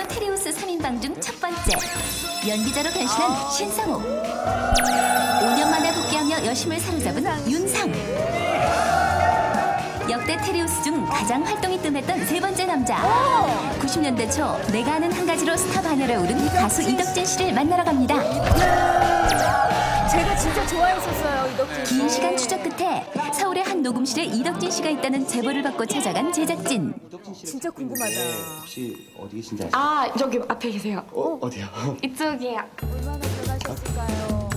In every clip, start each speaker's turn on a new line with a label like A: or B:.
A: 테리우스 3인방 중 첫 번째. 연기자로 변신한 신상호. 5년 만에 복귀하며 여심을 사로잡은 윤상. 역대 테리우스 중 가장 활동이 뜸했던 세 번째 남자. 90년대 초 내가 아는 한 가지로 스타 반열에 오른 가수 이덕진 씨를 만나러 갑니다.
B: 제가 진짜 좋아했었어요, 이덕진 씨.
A: 긴 시간 추적 끝에 서울의 한 녹음실에 이덕진 씨가 있다는 제보를 받고 찾아간 제작진.
B: 진짜 궁금하다.
C: 혹시 어디 계신지 아시죠?
D: 아, 저기 앞에 계세요.
C: 어디요?
D: 이쪽이에요.
B: 얼마나 들어가셨을까요?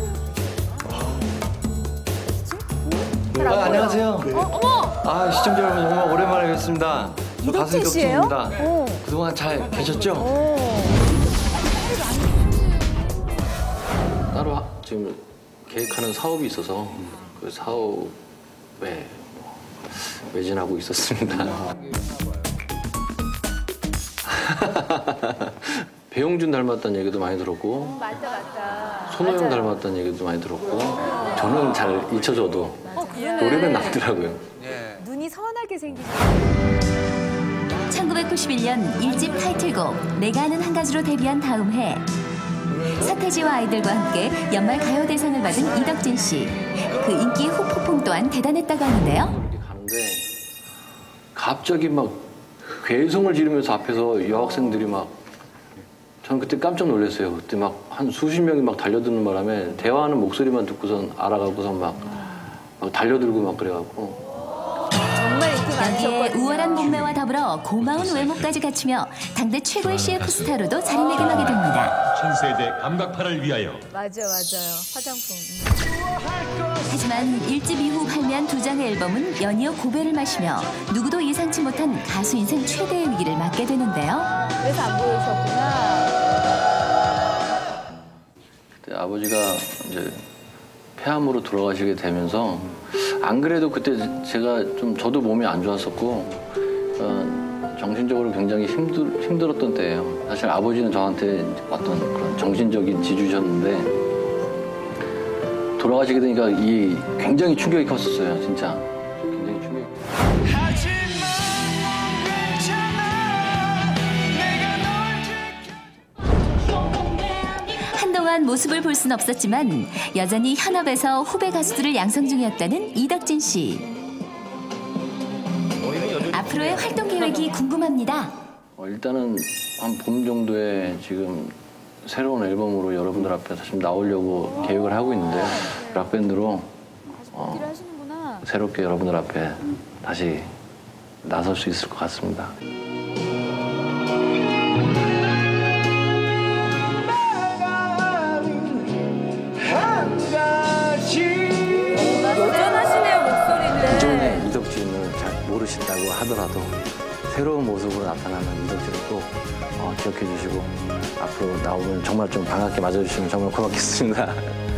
E: 안녕하세요. 아, 시청자 여러분 정말 오랜만에 뵙습니다. 저 가수
B: 이덕진 씨예요?
E: 이덕진입니다. 그동안 잘 계셨죠?
F: 따로 지금 계획하는 사업이 있어서 그 사업에 매진하고 있었습니다. 배용준 닮았다는 얘기도 많이 들었고
B: 맞다.
F: 손호영 닮았다는 얘기도 많이 들었고 저는 잘 잊혀져도 노래는 남더라고요.
B: 눈이 선하게 생기셨어요.
A: 1991년 1집 타이틀곡 내가 아는 한 가지로 데뷔한 다음 해 서태지와 아이들과 함께 연말 가요대상을 받은 이덕진 씨. 그 인기 후폭풍 또한 대단했다고 하는데요.
F: 이렇게 가는데 갑자기 막 괴성을 지르면서 앞에서 여학생들이 막 저는 그때 깜짝 놀랐어요. 그때 막 한 수십 명이 막 달려드는 바람에 대화하는 목소리만 듣고선 알아가고선 막 달려들고 막 그래갖고
B: 정말 인기
A: 여기에
B: 많으셨거든요.
A: 우월한 몸매와 더불어 고마운 외모까지 갖추며 당대 최고의 CF 스타로도 자리매김하게 됩니다.
G: 신세대 감각파를 위하여.
B: 맞아요. 화장품.
A: 하지만 1집 이후 발매한 2장의 앨범은 연이어 고배를 마시며 누구도 예상치 못한 가수 인생 최대의 위기를 맞게 되는데요.
B: 그래서 안 보이셨구나.
F: 그때 아버지가 이제 폐암으로 돌아가시게 되면서 안 그래도 그때 제가 좀 저도 몸이 안 좋았었고 정신적으로 굉장히 힘들었던 때예요. 사실 아버지는 저한테 어떤 그런 정신적인 지주셨는데 돌아가시게 되니까 이 굉장히 충격이 컸었어요. 진짜 굉장히 충격이.
A: 한동안 모습을 볼 순 없었지만 여전히 현업에서 후배 가수들을 양성 중이었다는 이덕진 씨. 앞으로의 활동 계획이 궁금합니다.
F: 일단은 한 봄 정도에 지금 새로운 앨범으로 여러분들 앞에 다시 나오려고 계획을 하고 있는데요. 락밴드로
B: 하시는구나.
F: 새롭게 여러분들 앞에 다시 나설 수 있을 것 같습니다.
B: 여전하시네요, 목소리는.
F: 기존의 이덕진을 잘 모르신다고 하더라도 새로운 모습으로 나타나는 이덕진을 꼭 기억해 주시고 앞으로 나오면 정말 좀 반갑게 맞아주시면 정말 고맙겠습니다.